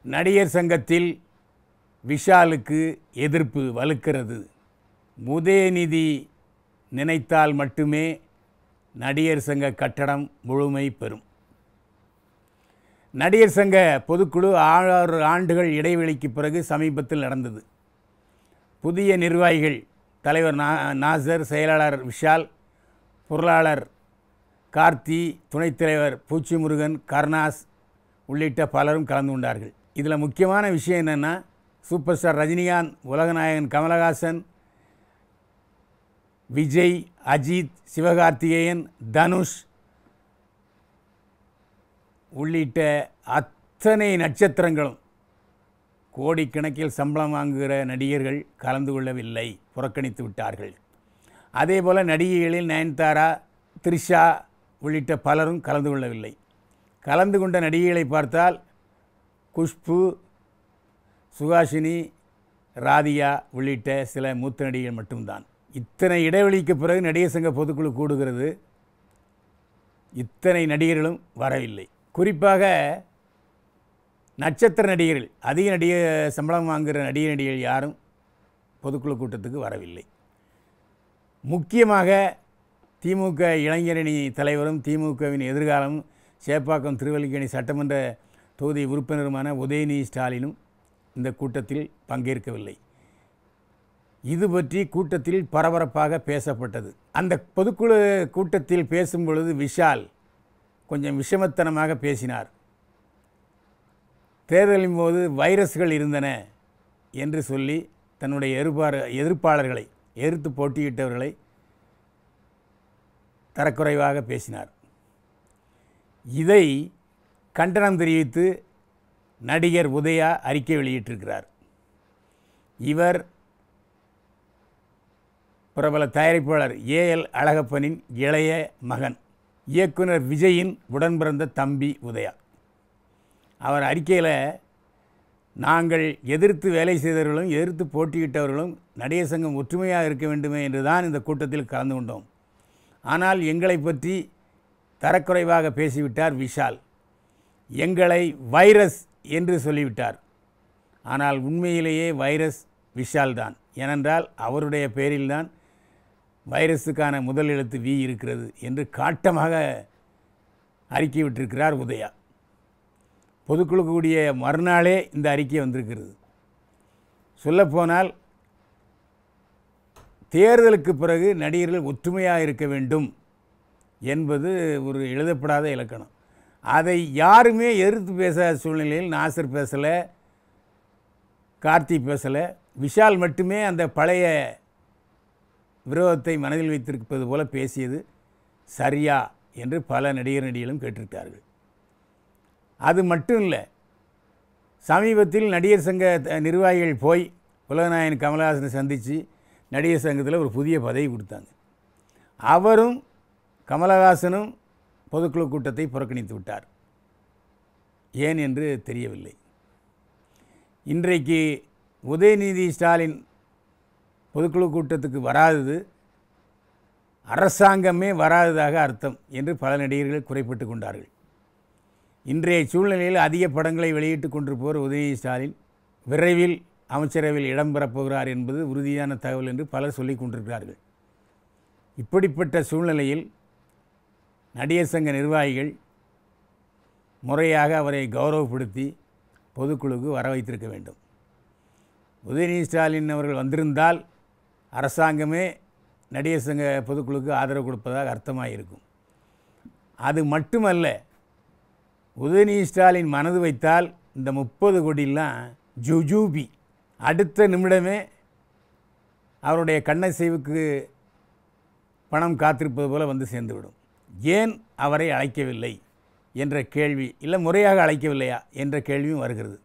நடிகர் சங்கத்தில் விஷாலுக்கு எதிர்ப்பு வலுக்கிறது. உதயநிதி நினைத்தால் மட்டுமே நடிகர் சங்க கட்டடம் முழுமை பெறும். நடிகர் சங்க பொதுக்குழு 6 ஆண்டுகள் இடைவெளிக்கு பிறகு சமீபத்தில் நடந்தது. புதிய நிர்வாகிகள் தலைவர் நாசர், செயலாளர் விஷால், பொருளாளர் கார்த்தி, துணைத் தலைவர் பூச்சிமுருகன், கருணாஸ் உள்ளிட்ட பலரும் கலந்து கொண்டார்கள். இதில் முக்கியமான விஷயம் என்னென்னா, சூப்பர் ஸ்டார் ரஜினிகாந்த், உலகநாயகன் கமல்ஹாசன், விஜய், அஜித், சிவகார்த்திகேயன், தனுஷ் உள்ளிட்ட அத்தனை நட்சத்திரங்களும் கோடிக்கணக்கில் சம்பளம் வாங்குகிற நடிகர்கள் கலந்து கொள்ளவில்லை, புறக்கணித்து விட்டார்கள். அதேபோல் நடிகைகளில் நயன்தாரா, த்ரிஷா உள்ளிட்ட பலரும் கலந்து கொள்ளவில்லை. கலந்து கொண்ட நடிகைகளை பார்த்தால் குஷ்பு, சுஹாசினி, ராதிகா உள்ளிட்ட சில மூத்த நடிகைகள் மட்டும்தான். இத்தனை இடைவெளிக்கு பிறகு நடிகர் சங்க பொதுக்குழு கூடுகிறது. இத்தனை நடிகர்களும் வரவில்லை. குறிப்பாக நட்சத்திர நடிகர்கள், அதிக சம்பளம் வாங்குகிற நடிகர்கள் யாரும் பொதுக்குழு கூட்டத்துக்கு வரவில்லை. முக்கியமாக திமுக இளைஞரணி தலைவரும் திமுகவின் எதிர்காலம் சேப்பாக்கம் திருவல்லிக்கேணி சட்டமன்ற தொகுதி உறுப்பினருமான உதயநிதி ஸ்டாலினும் இந்த கூட்டத்தில் பங்கேற்கவில்லை. இது பற்றி கூட்டத்தில் பரபரப்பாக பேசப்பட்டது. அந்த பொதுக்குழு கூட்டத்தில் பேசும் பொழுது விஷால் கொஞ்சம் விஷமத்தனமாக பேசினார். தேர்தலின் போது வைரஸ்கள் இருந்தன என்று சொல்லி தன்னுடைய எதிர்ப்பாளர்களை, எதிர்த்து போட்டியிட்டவர்களை தரக்குறைவாக பேசினார். இதை கண்டனம் தெரிவித்து நடிகர் உதயா அறிக்கை வெளியிட்டிருக்கிறார். இவர் பிரபல தயாரிப்பாளர் ஏஎல் அழகப்பனின் இளைய மகன், இயக்குனர் விஜயின் உடன்பிறந்த தம்பி உதயா. அவர் அறிக்கையில், நாங்கள் எதிர்த்து வேலை செய்தவர்களும் எதிர்த்து போட்டியிட்டவர்களும் நடிகர் சங்கம் ஒற்றுமையாக இருக்க வேண்டுமே என்று தான் இந்த கூட்டத்தில் கலந்து கொண்டோம். ஆனால் எங்களை பற்றி தரக்குறைவாக பேசிவிட்டார் விஷால். எங்களை வைரஸ் என்று சொல்லிவிட்டார். ஆனால் உண்மையிலேயே வைரஸ் விஷால் தான். ஏனென்றால் அவருடைய பெயரில்தான் வைரஸுக்கான முதல் எழுத்து வி இருக்கிறது என்று காட்டமாக அறிக்கை விட்டிருக்கிறார் உதயா. பொதுக்குழு கூடிய மறுநாளே இந்த அறிக்கை வந்திருக்கிறது. சொல்லப்போனால் தேர்தலுக்கு பிறகு நடிகர்கள் ஒற்றுமையாக இருக்க வேண்டும் என்பது ஒரு எழுதப்படாத இலக்கணம். அதை யாருமே எதிர்த்து பேசாத சூழ்நிலையில் நாசர் பேசலை, கார்த்தி பேசலை, விஷால் மட்டுமே அந்த பழைய விரோதத்தை மனதில் வைத்திருப்பது போல பேசியது சரியா என்று பல நடிகர்களும் கேட்டிருக்கிறார்கள். அது மட்டும் இல்லை, சமீபத்தில் நடிகர் சங்க நிர்வாகிகள் போய் உலகநாயகன் கமல்ஹாசனை சந்தித்து நடிகர் சங்கத்தில் ஒரு புதிய பதவி கொடுத்தாங்க. அவரும் கமல்ஹாசனும் பொதுக்குழு கூட்டத்தை புறக்கணித்து விட்டார். ஏன் என்று தெரியவில்லை. இன்றைக்கு உதயநிதி ஸ்டாலின் பொதுக்குழு கூட்டத்துக்கு வராதது அரசாங்கமே வராததாக அர்த்தம் என்று பல நடிகர்கள் குறைப்பட்டு கொண்டார்கள். இன்றைய சூழ்நிலையில் அதிக படங்களை வெளியிட்டு கொண்டிருப்பவர் உதயநிதி ஸ்டாலின் விரைவில் அமைச்சரவையில் இடம்பெறப் போகிறார் என்பது உறுதியான தகவல் என்று பலர் சொல்லிக் கொண்டிருக்கிறார்கள். இப்படிப்பட்ட சூழ்நிலையில் நடிகர் சங்க நிர்வாகிகள் முறையாக அவரை கௌரவப்படுத்தி பொதுக்குழுக்கு வர வைத்திருக்க வேண்டும். உதயநிதி ஸ்டாலின் அவர்கள் வந்திருந்தால் அரசாங்கமே நடிகர் சங்க பொதுக்குழுக்கு ஆதரவு கொடுப்பதாக அர்த்தமாக இருக்கும். அது மட்டுமல்ல, உதயநிதி ஸ்டாலின் மனது வைத்தால் இந்த 30 கோடியெல்லாம் ஜுஜூபி அடுத்த நிமிடமே அவருடைய கண்ணசைவுக்கு பணம் காத்திருப்பது போல வந்து சேர்ந்துவிடும். ஏன் அவரை அழைக்கவில்லை என்ற கேள்வி, இல்லை முறையாக அழைக்கவில்லையா என்ற கேள்வியும் வருகிறது.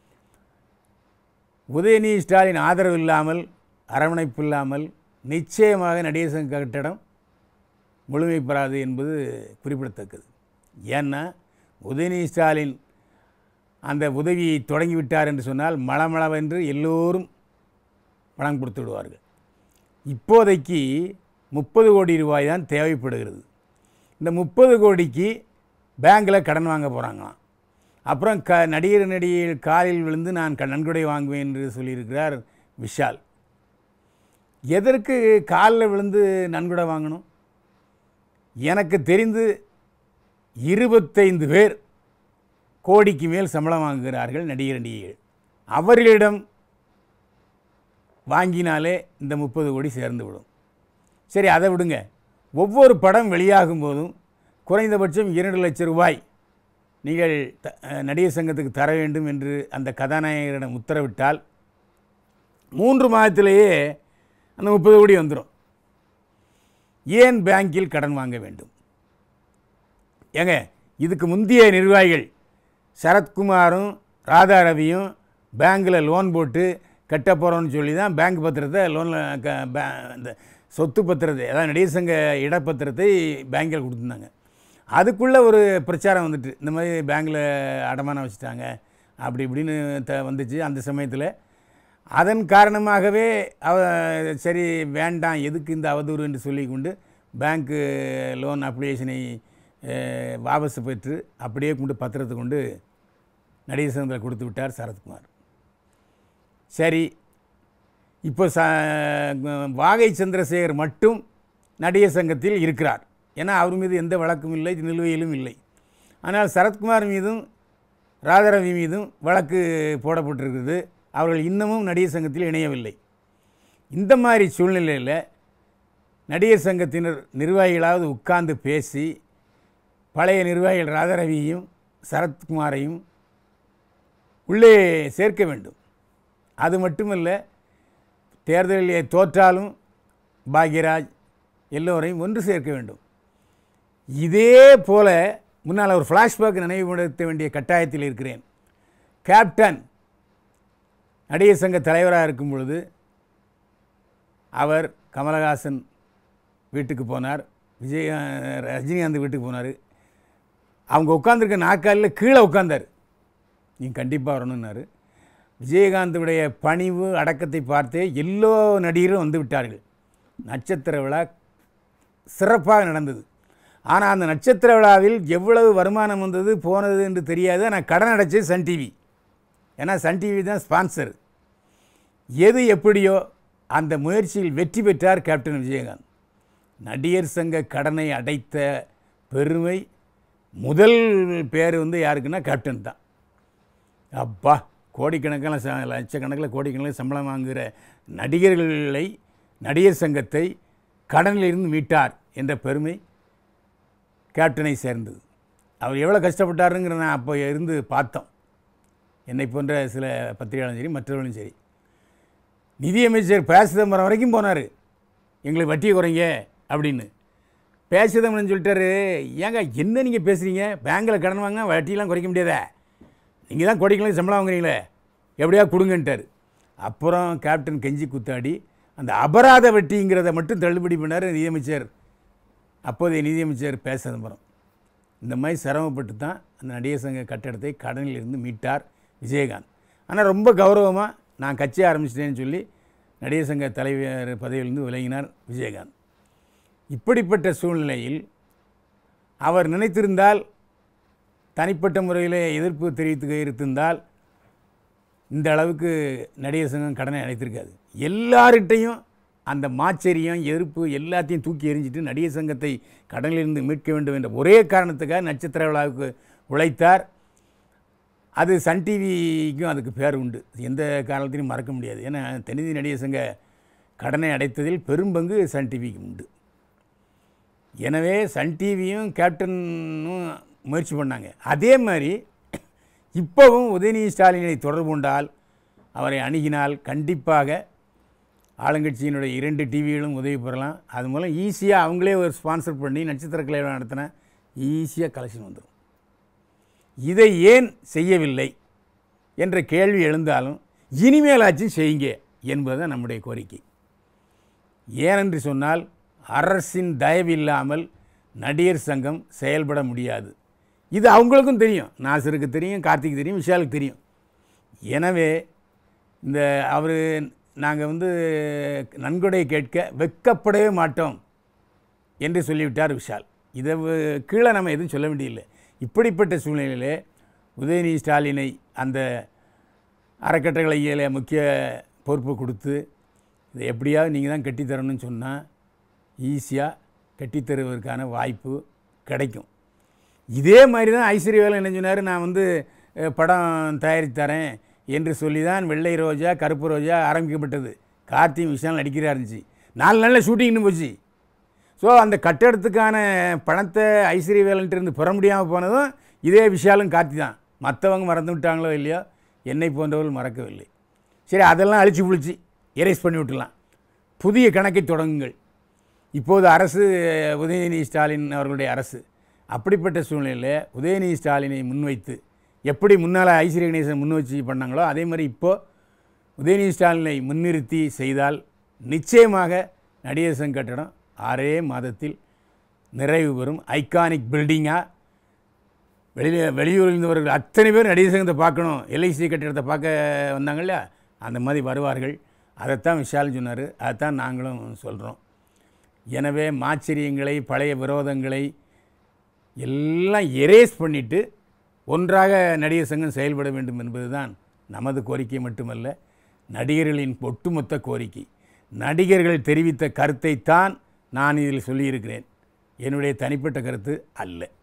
உதயநிதி ஸ்டாலின் ஆதரவு இல்லாமல், அரவணைப்பு இல்லாமல் நிச்சயமாக நடிகர் சங்க கட்டடம் முழுமை பெறாது என்பது குறிப்பிடத்தக்கது. ஏன்னா உதயநிதி ஸ்டாலின் அந்த உதவியை தொடங்கிவிட்டார் என்று சொன்னால் மளமளவென்று எல்லோரும் பணம் கொடுத்து விடுவார்கள். இப்போதைக்கு 30 கோடி ரூபாய் தான் தேவைப்படுகிறது. இந்த 30 கோடிக்கு பேங்கில் கடன் வாங்க போகிறாங்களாம். அப்புறம் நடிகைகள் காலில் விழுந்து நான் நன்கொடை வாங்குவேன் என்று சொல்லியிருக்கிறார் விஷால். எதற்கு காலில் விழுந்து நன்கொடை வாங்கணும்? எனக்கு தெரிந்து 25 பேர் கோடிக்கு மேல் சம்பளம் வாங்குகிறார்கள் நடிகைகள். அவர்களிடம் வாங்கினாலே இந்த 30 கோடி சேர்ந்து விடும். சரி, அதை விடுங்க. ஒவ்வொரு படம் வெளியாகும் போதும் குறைந்தபட்சம் 2 லட்சம் ரூபாய் நீங்கள் நடிகர் சங்கத்துக்கு தர வேண்டும் என்று அந்த கதாநாயகரிடம் உத்தரவிட்டால் 3 மாதத்திலேயே அந்த 30 கோடி வந்துடும். ஏன் பேங்கில் கடன் வாங்க வேண்டும்? ஏங்க, இதுக்கு முந்தைய நிர்வாகிகள் சரத்குமாரும் ராதா ரவியும் பேங்கில் லோன் போட்டு கட்ட போகிறோன்னு சொல்லி தான் பேங்க் பத்திரத்தை லோனில் இந்த சொத்து பத்திரத்தை, அதாவது நடிகர் சங்க இடப்பத்திரத்தை பேங்கில் கொடுத்துருந்தாங்க. அதுக்குள்ளே ஒரு பிரச்சாரம் வந்துட்டு, இந்த மாதிரி பேங்கில் அடமானம் வச்சுட்டாங்க அப்படி இப்படின்னு வந்துச்சு அந்த சமயத்தில். அதன் காரணமாகவே சரி வேண்டாம், எதுக்கு இந்த அவதூறு என்று சொல்லி கொண்டு பேங்க்கு லோன் அப்ளிகேஷனை வாபஸ் பெற்று அப்படியே கொண்டு பத்திரத்தை கொண்டு நடிகர் சங்கத்தில் கொடுத்து விட்டார் சரத்குமார். சரி, இப்போ வாகை சந்திரசேகர் மட்டும் நடிகர் சங்கத்தில் இருக்கிறார். ஏன்னா அவர் மீது எந்த வழக்கும் இல்லை, நிலுவையிலும் இல்லை. ஆனால் சரத்குமார் மீதும் ராதாரவி மீதும் வழக்கு போடப்பட்டிருக்கிறது. அவர்கள் இன்னமும் நடிகர் சங்கத்தில் இணையவில்லை. இந்த மாதிரி சூழ்நிலையில் நடிகர் சங்கத்தினர் நிர்வாகிகளாவது உட்கார்ந்து பேசி பழைய நிர்வாகிகள் ராதாரவியையும் சரத்குமாரையும் உள்ளே சேர்க்க வேண்டும். அது மட்டுமல்ல, தேர்தலில் தோற்றாலும் பாக்யராஜ் எல்லோரையும் ஒன்று சேர்க்க வேண்டும். இதே போல முன்னால் ஒரு ஃப்ளாஷ்பேக் நினைவுபடுத்த வேண்டிய கட்டாயத்தில் இருக்கிறேன். கேப்டன் நடிகர் சங்க தலைவராக இருக்கும் பொழுது அவர் கமல்ஹாசன் வீட்டுக்கு போனார், ரஜினிகாந்த் வீட்டுக்கு போனார். அவங்க உட்காந்துருக்க நாற்காலில் கீழே உட்கார்ந்தார். நீங்கள் கண்டிப்பாக வரணுன்னாரு. விஜயகாந்துடைய பணிவு அடக்கத்தை பார்த்தே எல்லோ நடிகரும் வந்து விட்டார்கள். நட்சத்திர விழா சிறப்பாக நடந்தது. ஆனால் அந்த நட்சத்திர விழாவில் எவ்வளவு வருமானம் வந்தது போனது என்று தெரியாது. ஆனால் கடன் அடைச்சது சன் டிவி. ஏன்னா சன் டிவி தான் ஸ்பான்சர். எது எப்படியோ அந்த முயற்சியில் வெற்றி பெற்றார் கேப்டன் விஜயகாந்த். நடிகர் சங்க கடனை அடைத்த பெருமை முதல் பேர் யாருக்குன்னா கேப்டன் தான். அப்பா, கோடிக்கணக்கான லட்சக்கணக்கில் கோடிக்கணக்கில் சம்பளம் வாங்குகிற நடிகர்களை, நடிகர் சங்கத்தை கடனில் இருந்து மீட்டார் என்ற பெருமை கேப்டனை சேர்ந்தது. அவர் எவ்வளோ கஷ்டப்பட்டாருங்கிற நான் அப்போ இருந்து பார்த்தோம். என்னை போன்ற சில பத்திரிகையாளரும் சரி மற்றவர்களும் சரி. நிதியமைச்சர் ப. சிதம்பரம் வரைக்கும் போனார், எங்களுக்கு வட்டியை குறைங்க அப்படின்னு. ப. சிதம்பரம் சொல்லிட்டாரு, ஏங்க என்ன நீங்கள் பேசுகிறீங்க, பேங்கில் கடன் வாங்கினா வட்டியெலாம் குறைக்க முடியாதா, நீங்கள் தான் கோடிக்கணக்கில் சம்பளம் வாங்குறீங்களே, எப்படியா கொடுங்கன்ட்டார். அப்புறம் கேப்டன் கெஞ்சி குத்தாடி அந்த அபராத வட்டிங்கிறத மட்டும் தள்ளுபடி பண்ணார் நிதியமைச்சர், அப்போதைய நிதியமைச்சர் ப. சிதம்பரம். இந்த மாதிரி சிரமப்பட்டு தான் அந்த நடிகர் சங்க கட்டடத்தை கடனில் இருந்து மீட்டார் விஜயகாந்த். ஆனால் ரொம்ப கௌரவமாக நான் கட்சி ஆரம்பிச்சிட்டேன்னு சொல்லி நடிகர் சங்க தலைவர் பதவியிலிருந்து விலகினார் விஜயகாந்த். இப்படிப்பட்ட சூழ்நிலையில் அவர் நினைத்திருந்தால், தனிப்பட்ட முறையில் எதிர்ப்பு தெரிவித்து இருந்தால் இந்த அளவுக்கு நடிகர் சங்கம் கடனை அடைத்திருக்காது. எல்லார்கிட்டையும் அந்த மாச்சரியம் எதிர்ப்பு எல்லாத்தையும் தூக்கி எறிஞ்சிட்டு நடிகர் சங்கத்தை கடனிலிருந்து மீட்க வேண்டும் என்ற ஒரே காரணத்துக்காக நட்சத்திர விழாவுக்கு உழைத்தார். அது சன் டிவிக்கும் அதுக்கு பேர் உண்டு, எந்த காரணத்திலையும் மறக்க முடியாது. ஏன்னா தென்னிந்தி நடிகர் சங்க கடனை அடைத்ததில் பெரும்பங்கு சன் டிவிக்கு உண்டு. எனவே சன் டிவியும் கேப்டனும் முயற்சி பண்ணாங்க. அதே மாதிரி இப்போவும் உதயநிதி ஸ்டாலினை தொடர்பு கொண்டால், அவரை அணுகினால் கண்டிப்பாக ஆளுங்கட்சியினுடைய 2 டிவிகளும் உதவி பெறலாம். அது மூலம் ஈஸியாக அவங்களே ஒரு ஸ்பான்சர் பண்ணி நட்சத்திர கலை நடத்தினா ஈஸியாக கலெக்ஷன் வந்துடும். இதை ஏன் செய்யவில்லை என்ற கேள்வி எழுந்தாலும் இனிமேலாச்சும் செய்யுங்க என்பது நம்முடைய கோரிக்கை. ஏனென்று சொன்னால், அரசின் தயவு இல்லாமல் நடிகர் சங்கம் செயல்பட முடியாது. இது அவங்களுக்கும் தெரியும், நாசருக்கு தெரியும், கார்த்திக் தெரியும், விஷாலுக்கு தெரியும். எனவே இந்த அவர் நாங்கள் நன்கொடை கேட்க வெட்கப்படவே மாட்டோம் என்று சொல்லிவிட்டார் விஷால். இதை கீழே நம்ம எதுவும் சொல்ல வேண்டியதில்லை. இப்படிப்பட்ட சூழ்நிலையிலே உதயநிதி ஸ்டாலினை அந்த அறக்கட்டளையில் முக்கிய பொறுப்பு கொடுத்து இதை எப்படியாவது நீங்கள் தான் கட்டித்தரணும்னு சொன்னால் ஈஸியாக கட்டித்தருவதற்கான வாய்ப்பு கிடைக்கும். இதே மாதிரி தான் ஐஸ்வர்யவேலன் என்ன சொன்னார், நான் வந்து படம் தயாரித்து தரேன் என்று சொல்லி தான் வெள்ளை ரோஜா கருப்பு ரோஜா ஆரம்பிக்கப்பட்டது. கார்த்தி விஷால் நடிக்கிறா இருந்துச்சு. 4 நாளில் ஷூட்டிங்னு போச்சு. ஸோ அந்த கட்டடத்துக்கான பணத்தை ஐஸ்வர்யவேலன்ட்டிருந்து பெற முடியாமல் போனதும் இதே விஷாலும் கார்த்தி தான். மற்றவங்க மறந்து விட்டாங்களோ இல்லையோ, என்னை போன்றவர்கள் மறக்கவில்லை. சரி, அதெல்லாம் அழிச்சு புழிச்சு எரேஸ் பண்ணி விட்டுலாம். புதிய கணக்கை தொடங்குங்கள். இப்போது அரசு உதயநிதி ஸ்டாலின் அவர்களுடைய அரசு. அப்படிப்பட்ட சூழ்நிலையில் உதயநிதி ஸ்டாலினை முன்வைத்து எப்படி முன்னால் ஐஸ்வர்ய கணேசன் முன் வச்சு பண்ணாங்களோ அதே மாதிரி இப்போது உதயநிதி ஸ்டாலினை முன்னிறுத்தி செய்தால் நிச்சயமாக நடிகர் சங்க கட்டடம் 6 மாதத்தில் நிறைவு பெறும். ஐகானிக் பில்டிங்காக வெளியூரில் இருந்தவர்கள் அத்தனை பேர் நடிகர் சங்கத்தை பார்க்கணும், எல்ஐசி கட்டிடத்தை பார்க்க வந்தாங்க இல்லையா, அந்த மாதிரி வருவார்கள். அதைத்தான் விஷால் சொன்னார், அதைத்தான் நாங்களும் சொல்கிறோம். எனவே மாச்சரியங்களை பழைய விரோதங்களை எல்லாம் எரேஸ் பண்ணிவிட்டு ஒன்றாக நடிகர் சங்கம் செயல்பட வேண்டும் என்பதுதான் நமது கோரிக்கை மட்டுமல்ல, நடிகர்களின் ஒட்டுமொத்த கோரிக்கை. நடிகர்கள் தெரிவித்த கருத்தைத்தான் நான் இதில் சொல்லியிருக்கிறேன், என்னுடைய தனிப்பட்ட கருத்து அல்ல.